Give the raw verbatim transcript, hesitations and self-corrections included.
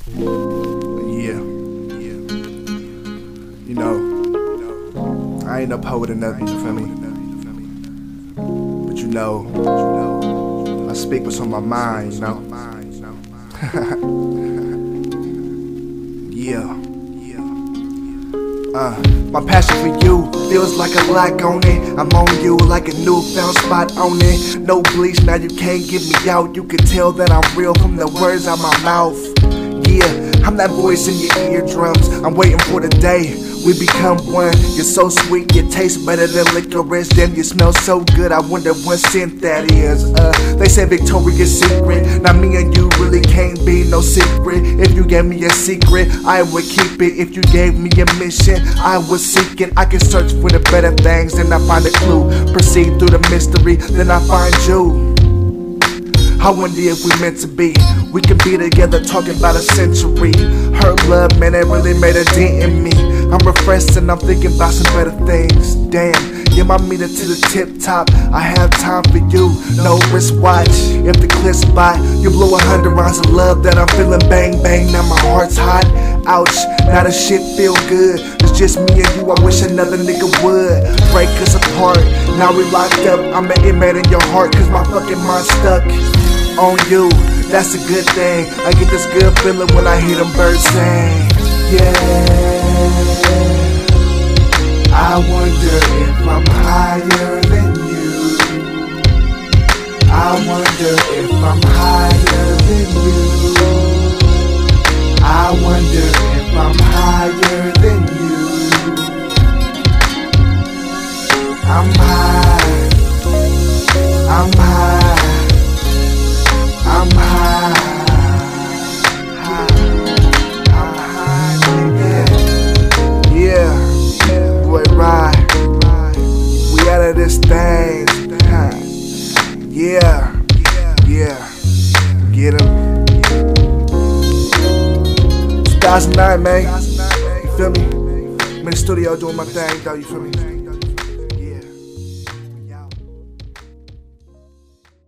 Yeah, you know, I ain't no poet or nothing, you feel me? But you know, I speak what's on my mind, you know? Yeah. Uh, my passion for you feels like a lock on it. I'm on you like a newfound spot on it. No bleach, now you can't get me out. You can tell that I'm real from the words out my mouth. Yeah, I'm that voice in your eardrums. I'm waiting for the day we become one. You're so sweet, you taste better than licorice. Damn, you smell so good, I wonder what scent that is. Uh, they say Victoria's Secret. Now me and you really can't be no secret. If you gave me a secret, I would keep it. If you gave me a mission, I would seek it. I can search for the better things, then I find a clue. Proceed through the mystery, then I find you. I wonder if we meant to be. We could be together talking about a century. Her love, man, it really made a dent in me. I'm refreshed and I'm thinking about some better things. Damn, you're my meter to the tip top. I have time for you, no wristwatch. If the clip spot, you blow a hundred rounds of love that I'm feeling bang bang. Now my heart's hot. Ouch, now the shit feel good. It's just me and you, I wish another nigga would break us apart. Now we locked up, I'm an inmate in your heart, cause my fucking mind's stuck on you. That's a good thing. I get this good feeling when I hear them birds sing. Yeah, I wonder if I'm higher than you. I wonder if I'm higher than you. I wonder if I'm higher than you. I'm high. I'm high. I'm high. High. I'm high. Yeah. Yeah. Boy, ride. We out of this thing. Yeah. Yeah. Get him. two thousand nine, man. You feel me? I'm in the studio doing my thing, though. You feel me?